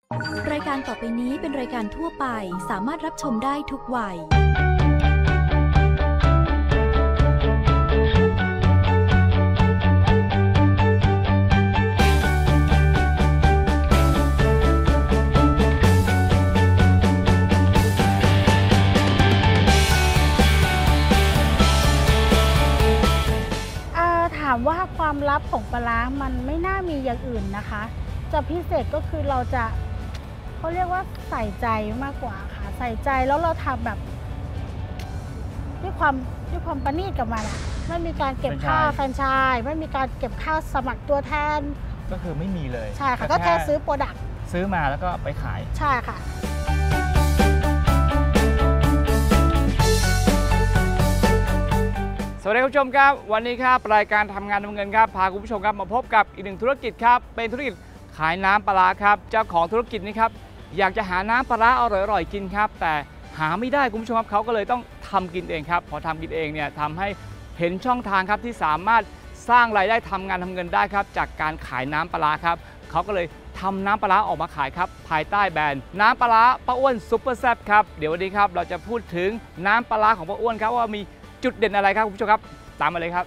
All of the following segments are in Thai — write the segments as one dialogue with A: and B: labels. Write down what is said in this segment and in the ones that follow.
A: รายการต่อไปนี้เป็นรายการทั่วไปสามารถรับชมได้ทุกวัย
B: ถามว่าความลับของปลาร้ามันไม่น่ามีอย่างอื่นนะคะจะพิเศษก็คือเราจะเขาเรียกว่าใส่ใจมากกว่าค่ะใส่ใจแล้วเราทำแบบด้วยความประณีตกับมันอะไม่มีการเก็บค่าแฟรนไชส์ไม่มีการเก็บค่าสมัครตัวแทน
C: ก็คือไม่มีเลย
B: ใช่ค่ะก็แค่ซื้อโปรดักต์
C: ซื้อมาแล้วก็ไปขาย
B: ใช่ค่ะ
C: สวัสดีคุณผู้ชมครับวันนี้ครับรายการทำงานทำเงินครับพาคุณผู้ชมครับมาพบกับอีกหนึ่งธุรกิจครับเป็นธุรกิจขายน้ำปลาร้าครับเจ้าของธุรกิจนี้ครับอยากจะหาน้ำปลาร้าอร่อยๆกินครับแต่หาไม่ได้คุณผู้ชมครับเขาก็เลยต้องทำกินเองครับพอทำกินเองเนี่ยทำให้เห็นช่องทางครับที่สามารถสร้างรายได้ทำงานทำเงินได้ครับจากการขายน้ำปลาร้าครับเขาก็เลยทำน้ำปลาร้าออกมาขายครับภายใต้แบรนด์น้ำปลาร้าป้าอ้วนซุปเปอร์แซ่บครับเดี๋ยววันนี้ครับเราจะพูดถึงน้ำปลาร้าของป้าอ้วนครับว่ามีจุดเด่นอะไรครับคุณผู้ชมครับตามมาเลยครับ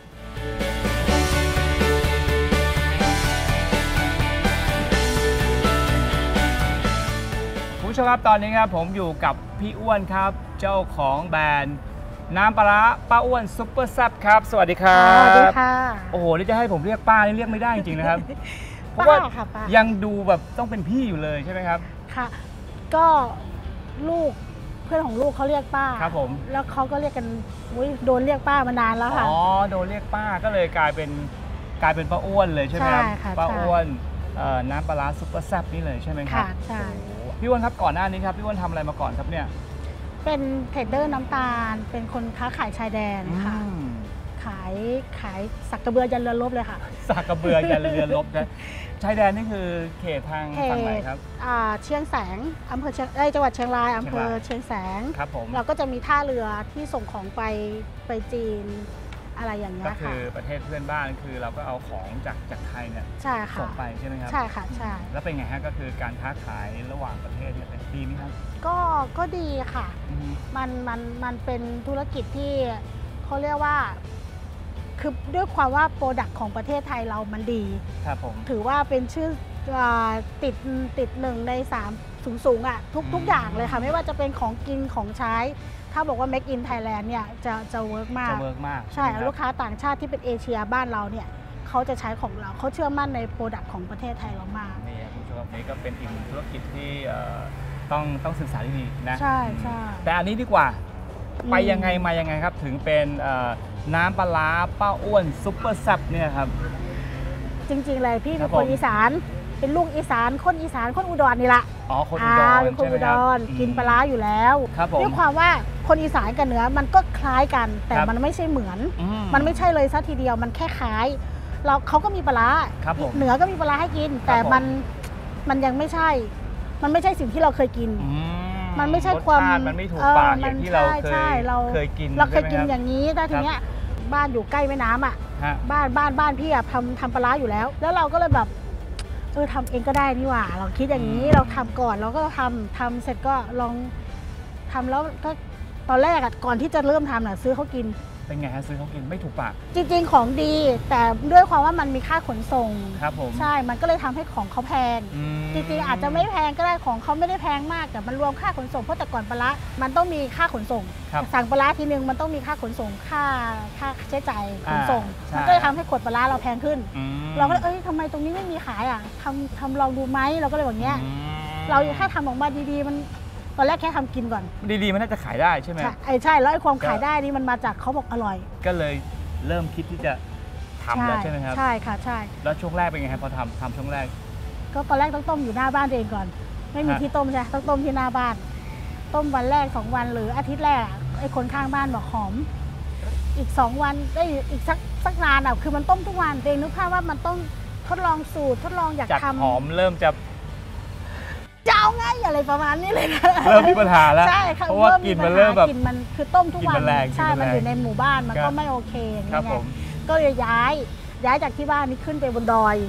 C: คุณผู้ชมครับตอนนี้ครับผมอยู่กับพี่อ้วนครับเจ้าของแบรนด์น้ำปลาร้าป้าอ้วนซุปเปอร์แซ่บครับสวัสดีครับ
B: สวัสดีค่ะ
C: โอ้โหนี่จะให้ผมเรียกป้านี่เรียกไม่ได้จริงๆนะครับเพราะ
B: ว่า
C: ยังดูแบบต้องเป็นพี่อยู่เลยใช่ไหมครับ
B: ค่ะก็ลูกเพื่อนของลูกเขาเรียกป้า
C: ครับผม
B: แล้วเขาก็เรียกกันโดนเรียกป้ามานานแล้วค่ะ
C: อ๋อโดนเรียกป้าก็เลยกลายเป็นป้าอ้วนเลยใช่ไหมครับป้าอ้วนน้ำปลาร้าซุปเปอร์แซ่บนี่เลยใช่ไหมครับ
B: ใช่
C: พี่อ้วนครับก่อนหน้านี้ครับพี่อ้วนทำอะไรมาก่อนครับเนี่ย
B: เป็นเทรดเดอร์น้ำตาลเป็นคนค้าขายชายแดนค่ะขายสักกระเบือยันเรือรบเลยค่ะ
C: สักกระเบือยันเรือรบนะชายแดนนี่คือเขตทางฝั่งไหนครับ
B: เชียงแสงอำเภอจังหวัดเชียงรายอำเภอเชียงแสง
C: ครับผม
B: เราก็จะมีท่าเรือที่ส่งของไปจีนอะไรอย่างเงี้ยค่ะ
C: ก็คือประเทศเพื่อนบ้านคือเราก็เอาของจากไทยเนี่ยส่งไปใช่ไหมครับ
B: ใช่ค่ะใช่
C: แล้วเป็นไงฮะก็คือการค้าขายระหว่างประเทศเนี่ยดีไหมครับ
B: ก็ดีค่ะมันเป็นธุรกิจที่เขาเรียกว่าคือด้วยความว่าโปรดักต์ของประเทศไทยเรามันดี
C: ครับผม
B: ถือว่าเป็นชื่อติดหนึ่งใน3สูงอ่ะทุกอย่างเลยค่ะไม่ว่าจะเป็นของกินของใช้ถ้าบอกว่า Make in Thailand เนี่ยจะเวิร์กมากใช่ลูกค้าต่างชาติที่เป็นเอเชียบ้านเราเนี่ยเขาจะใช้ของเราเขาเชื่อมั่นในโปรดักต์ของประเทศไทยเรามาก
C: นี่คุณผู้ชมนี่ก็เป็นอีกหนึ่งธุรกิจที่ต้องศึกษาดีๆนะ
B: ใช่
C: แต่อันนี้ดีกว่าไปยังไงมายังไงครับถึงเป็นน้ำปลาร้าป้าอ้วนซุปเปอร์แซ่บเนี่ยครับ
B: จริงๆเลยพี่เป็นคนอีสานเป็นลูกอีสานคนอุดรนี่แหละ
C: อ๋อคนอุดร
B: เป็นคนอุดรกินปลาร้าอยู่แล้วด้วยความว่าคนอีสานกับเหนือมันก็คล้ายกันแต่มันไม่ใช่เหมือนมันไม่ใช่เลยซะทีเดียวมันแค่คล้ายเขาก็มีปลาร้าเหนือก็มีปลาร้าให้กินแต่มันยังไม่ใช่มันไม่ใช่สิ่งที่เราเคยกิน
C: มัน
B: ไม่ใช่ความ
C: มันไม่ถูกปากอย่างที่เราเคยกิน
B: เราเคยกินอย่างนี้แต่ทีเนี้ยบ้านอยู่ใกล้แม่น้ำอ่ะบ้านพี่อ่ะทำปลาร้าอยู่แล้วเราก็เลยแบบทำเองก็ได้นี่หว่าเราคิดอย่างนี้เราทำก่อนเราก็ทำเสร็จก็ลองทำแล้วก็ตอนแรกอ่ะก่อนที่จะเริ่มทำน่ะซื้อเขากิน
C: เป็นไงฮะซื้อเขากินไม่ถูกปาก
B: จริงๆของดีแต่ด้วยความว่ามันมีค่าขนส่ง
C: ครับผม
B: ใช่มันก็เลยทำให้ของเขาแพงจริงๆอาจจะไม่แพงก็ได้ของเขาไม่ได้แพงมากแต่มันรวมค่าขนส่งเพราะแต่ก่อนปลาร้ามันต้องมีค่าขนส่งสั่งปลาร้าทีนึงมันต้องมีค่าขนส่งค่าใช้จ่ายขนส่งมันก็เลยทำให้ขวดปลาร้าเราแพงขึ้นเราก็เลยทำไมตรงนี้ไม่มีขายอ่ะทำลองดูไหมเราก็เลยแบบเนี้ยเราถ้าทำออกมาดีๆมันตอนแรกแค่ทำกินก่อน
C: ดีๆมันน่าจะขายได้ใช่ไหม
B: ใช่แล้วไอ้ความขายได้นี่มันมาจากเขาบอกอร่อย
C: ก็เลยเริ่มคิดที่จะทำแล้วใช่ไหมครับ
B: ใช่ค่ะใช่
C: แล้วช่วงแรกเป็นไงครับพอทำช่วงแรก
B: ก็ตอนแรกต้องต้มอยู่หน้าบ้านเองก่อนไม่มีที่ต้มใช่ต้องต้มที่หน้าบ้านต้มวันแรก2 วันหรืออาทิตย์แรกไอ้คนข้างบ้านบอกหอมอีก2 วันได้อีกสักนานอ่ะคือมันต้มทุกวันเองนึกภาพว่ามันต้องทดลองสูตรทดลองอยากทำ
C: หอมเริ่มจะ
B: เอาไงอะไรประมาณนี้เลยนะ
C: เริ่มมีปัญหาแล้ว
B: ใช่
C: เพราะว่ากินมันเริ่มแบบ
B: กินมันคือต้มทุกวันใช่มันอยู่ในหมู่บ้านมันก็ไม่โอเคอย่างเงี้ยก็เลยย้ายจากที่บ้านนี้ขึ้นไปบนดอย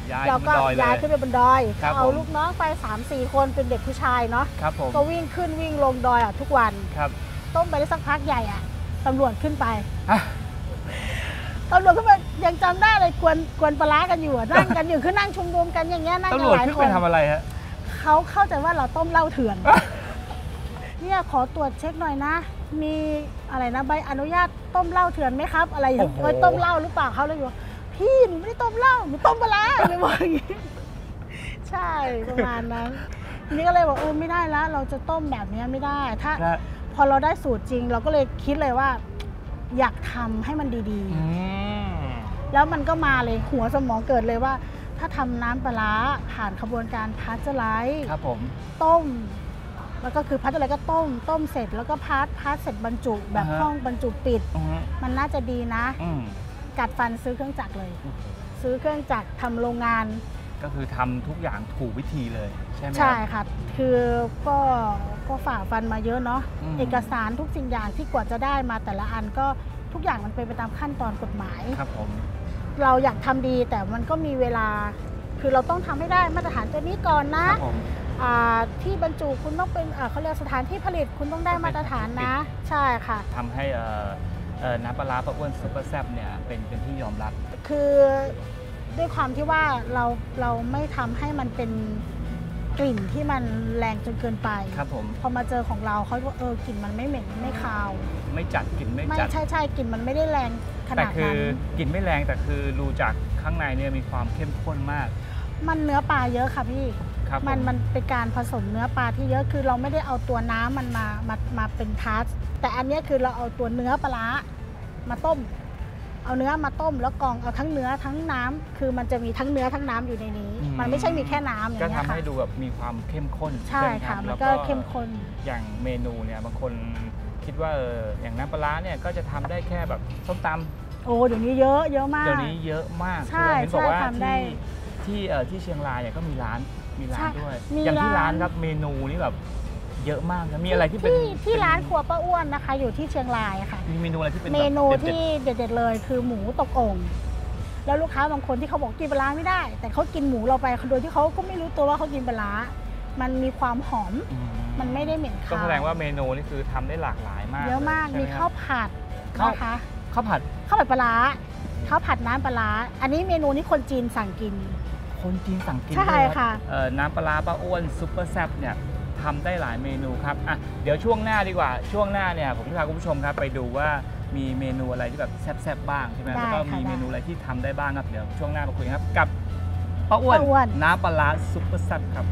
B: เราก็ย้ายขึ้นไปบนดอยเอาลูกน้องไป 3-4 คนเป็นเด็กผู้ชายเนาะก็วิ่งขึ้นวิ่งลงดอยทุกวันต้มไปได้สักพักใหญ่ตำรวจขึ้นไปตำรวจขึ้นไปยังจำได้เลยกวนปลาร้ากันอยู่นั่งกันอยู่คือนั่งชุมนุมกันอย่างเงี้ยนั่งกันหลายคนตำรวจขึ้นไป
C: ทำอะไรฮะ
B: เขาเข้าใจว่าเราต้มเหล้าเถื่อนเนี่ยขอตรวจเช็คหน่อยนะมีอะไรนะใบอนุญาตต้มเหล้าเถื่อนไหมครับอะไรอย่างเงี้ยต้มเหล้าหรือเปล่าเขาเลยบอกพี่หนูไม่ได้ต้มเหล้าหนูต้มปลาร้าเลยบอกอย่างงี้ใช่ประมาณนั้นนี่ก็เลยบอกไม่ได้แล้วเราจะต้มแบบนี้ไม่ได้ถ้าพอเราได้สูตรจริงเราก็เลยคิดเลยว่าอยากทำให้มันดีๆแล้วมันก็มาเลยหัวสมองเกิดเลยว่าถ้าทำน้ำปลาร้าผ่านขบวนการพาสเจอร์ไลซ์ต้มแล้วก็คือพาสเจอร์ไลซ์ก็ต้มเสร็จแล้วก็พาสเสร็จบรรจุแบบห้องบรรจุปิดมันน่าจะดีนะกัดฟันซื้อเครื่องจักรเลยซื้อเครื่องจักรทำโรงงาน
C: ก็คือทำทุกอย่างถูกวิธีเลยใช่ไหม
B: ใช่ค่ะคือก็ฝ่าฟันมาเยอะเนาะเอกสารทุกสิ่งอย่างที่กว่าจะได้มาแต่ละอันก็ทุกอย่างมันเป็นไปตามขั้นตอนกฎหมาย
C: ครับผม
B: เราอยากทำดีแต่มันก็มีเวลาคือเราต้องทำให้ได้มาตรฐานตัวนี้ก่อนนะที่บรรจุคุณต้องเป็นเขาเรียกสถานที่ผลิตคุณต้องได้มาตรฐานนะใช่ค่ะ
C: ทำให้น้ำปลาร้าป้าอ้วนซุปเปอร์แซ่บเนี่ยเป็นที่ยอมรับ
B: คือด้วยความที่ว่าเราไม่ทำให้มันเป็นกลิ่นที่มันแรงจนเกินไป
C: ครับผม
B: พอมาเจอของเราเขาว่ากลิ่นมันไม่เหม็นไม่คาว
C: ไม่จัดกลิ่นไม่จัด
B: ใช่กลิ่นมันไม่ได้แรงขนาดนั้น
C: แต่คือกลิ่นไม่แรงแต่คือรูจากข้างในเนี่ยมีความเข้มข้นมาก
B: มันเนื้อปลาเยอะค่ะพี่มันเป็นการผสมเนื้อปลาที่เยอะคือเราไม่ได้เอาตัวน้ำมันมาเป็นทัสแต่อันนี้คือเราเอาตัวเนื้อปลามาต้มเอาเนื้อมาต้มแล้วกรองเอาทั้งเนื้อทั้งน้ำคือมันจะมีทั้งเนื้อทั้งน้ำอยู่ในนี้มันไม่ใช่มีแค่น้ำอย่าง
C: เงี้ยค่ะก็ทำให้ดูแบบมีความเข้มข้น
B: ใช่ค่ะมันก็เข้มข้น
C: อย่างเมนูเนี่ยบางคนคิดว่าอย่างน้ำปลาเนี่ยก็จะทำได้แค่แบบส้มตำ
B: เดี๋ยวนี้เยอะมาก
C: เดี๋ยวนี้เยอะมาก
B: ใช่
C: เห็นบอกว่าที่เชียงรายเนี่ยก็มีร้านด้วยอย่างที่ร้านครับเมนูนี่แบบเยอะมากนะมีอะไรที่เป็น
B: ที่ร้านครัวป้าอ้วนนะคะอยู่ที่เชียงรายค่ะ
C: มีเมนูอะไรที่เป็น
B: เมนูที่เด็ดๆเลยคือหมูตกโอ่งแล้วลูกค้าบางคนที่เขาบอกกินปลาร้าไม่ได้แต่เขากินหมูเราไปโดยที่เขาก็ไม่รู้ตัวว่าเขากินปลาร้ามันมีความหอมมันไม่ได้เหม็นคาว
C: ก็แสดงว่าเมนูนี่คือทำได้หลากหลายมาก
B: เยอะมากมีข้าวผัดนะคะ
C: ข้าวผัด
B: ปลาร้าข้าวผัดน้ำปลาร้าอันนี้เมนูนี้คนจีนสั่งกิน
C: คนจีนสั่งกิน
B: ใช่ค่ะ
C: น้ำปลาป้าอ้วนซุปเปอร์แซ่บเนี่ยทำได้หลายเมนูครับเดี๋ยวช่วงหน้าดีกว่าช่วงหน้าเนี่ยผมจะพาคุณผู้ชมครับไปดูว่ามีเมนูอะไรที่แบบแซ่บๆบ้างใช่ไหมแล้วก็มีเมนูอะไรที่ทำได้บ้างครับเดี๋ยวช่วงหน้ามาคุยครับกับป้าอ้วนน้ำปลาซุปเปอร์แซ่บครับ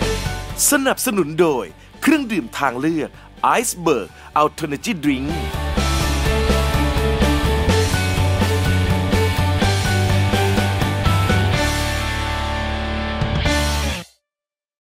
D: สนับสนุนโดยเครื่องดื่มทางเลือก Iceberg Alternative Drink